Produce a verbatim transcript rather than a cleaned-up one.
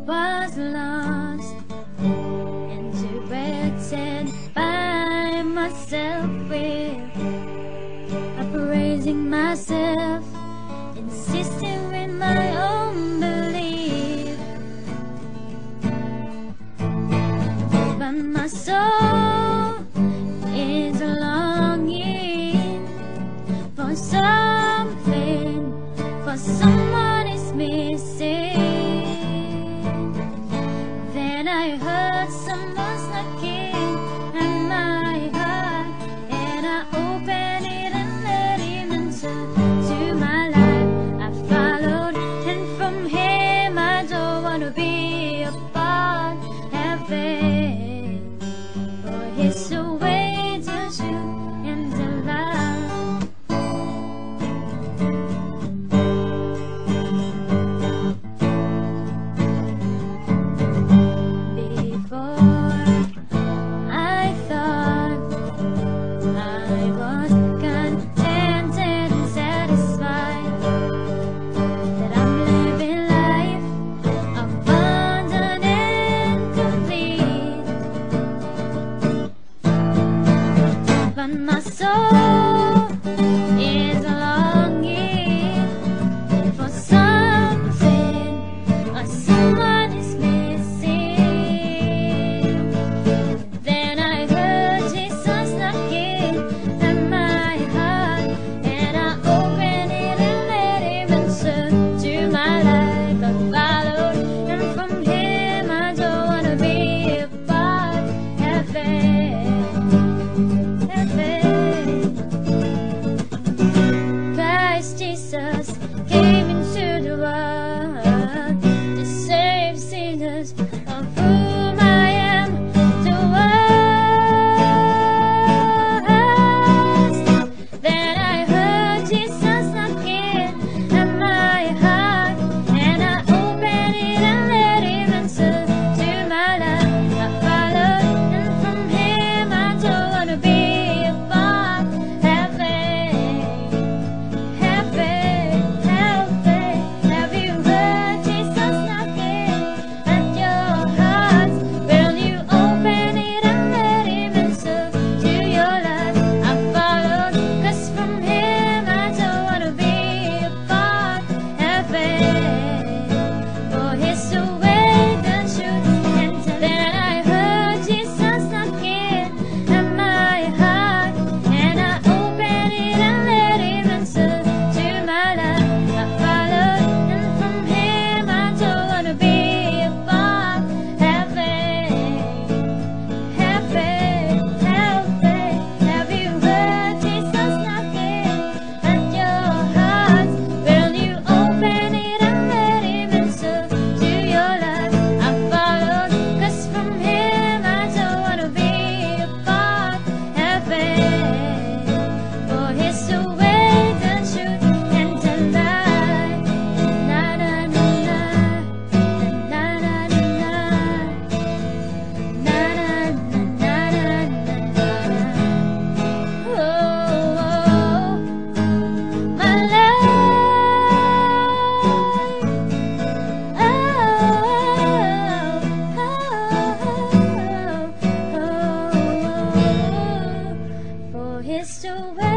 was lost and directed by myself, with appraising myself, insisting with my own belief. But my soul is longing for something, for someone is missing. Then I heard someone's knocking at my heart, and I opened it and let him enter to my life. I followed, and from him I don't want to be apart. Have faith, for he's the way, the truth, and the life. Before I thought I was contented and satisfied, that I'm living life abundant and complete. But my soul is longing for something, or someone is missing. Then I heard Jesus knocking at my heart, and I opened it and let him enter to my life. I followed, and from him I don't want to be apart. Have faith, have faith. Christ Jesus came into the world to save sinners, of whom I am the worst. Then I heard Jesus knocking at my heart, and I opened it and let him enter to my life. I followed, and from him I don't want to be apart. Have faith, have faith, have faith. Have you heard Jesus knocking at your heart? Will you open it and let him enter to your life? I followed, 'cause from him I don't want to be apart. Have faith, for he's the way, the truth, and the life. Then I heard Jesus knocking at my heart, and I opened it and let him enter to my life. I followed, and from him I don't want to be apart. Have faith, have faith, have faith. Have you heard Jesus knocking at your heart? Will you open it and let him enter to your life? I followed, 'cause from him I don't want to be apart. Have faith, for he's the way, the truth, and the life. Na na na na, na na na na, na na na na na na. Oh, oh, my life. Oh, oh, oh, oh, oh. For he's the way.